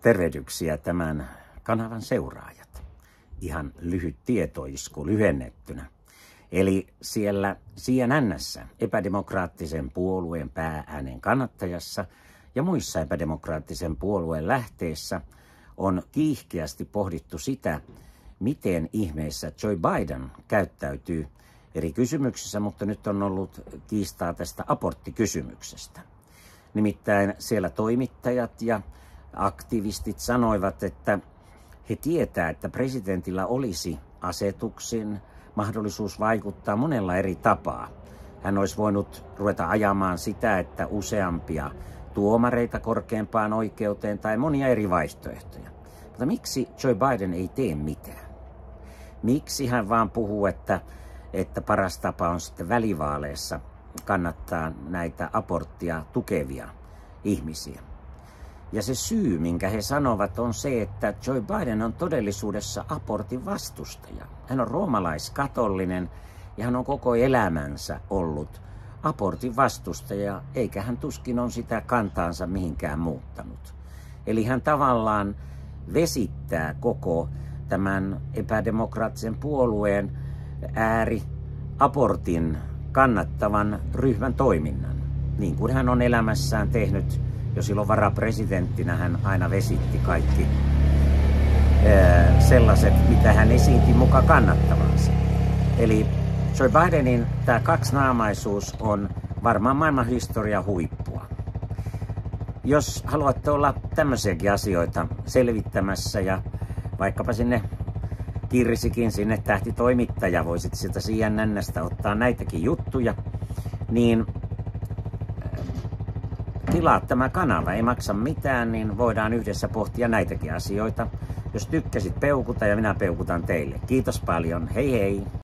Tervehdyksiä tämän kanavan seuraajat. Ihan lyhyt tietoisku lyhennettynä. Eli siellä CNN:ssä epädemokraattisen puolueen päääänen kannattajassa ja muissa epädemokraattisen puolueen lähteissä on kiihkeästi pohdittu sitä, miten ihmeessä Joe Biden käyttäytyy eri kysymyksissä, mutta nyt on ollut kiistaa tästä aborttikysymyksestä. Nimittäin siellä toimittajat ja aktivistit sanoivat, että he tietää, että presidentillä olisi asetuksin mahdollisuus vaikuttaa monella eri tapaa. Hän olisi voinut ruveta ajamaan sitä, että useampia tuomareita korkeampaan oikeuteen tai monia eri vaihtoehtoja. Mutta miksi Joe Biden ei tee mitään? Miksi hän vaan puhuu, että paras tapa on sitten välivaaleissa kannattaa näitä aborttia tukevia ihmisiä? Ja se syy, minkä he sanovat, on se, että Joe Biden on todellisuudessa abortin vastustaja. Hän on roomalaiskatolinen ja hän on koko elämänsä ollut abortin vastustaja, eikä hän tuskin on sitä kantaansa mihinkään muuttanut. Eli hän tavallaan vesittää koko tämän epädemokraattisen puolueen abortin kannattavan ryhmän toiminnan. Niin kuin hän on elämässään tehnyt jo silloin varapresidenttinä, hän aina vesitti kaikki sellaiset, mitä hän esiinti muka kannattavansa. Eli Joe Bidenin tämä kaksinaamaisuus on varmaan maailman historian huippua. Jos haluatte olla tämmöisiäkin asioita selvittämässä ja vaikkapa sinne kirsikin sinne tähtitoimittaja, voisit sieltä CNN:stä ottaa näitäkin juttuja, niin tilaa tämä kanava, ei maksa mitään, niin voidaan yhdessä pohtia näitäkin asioita. Jos tykkäsit, peukuta ja minä peukutan teille. Kiitos paljon, hei hei!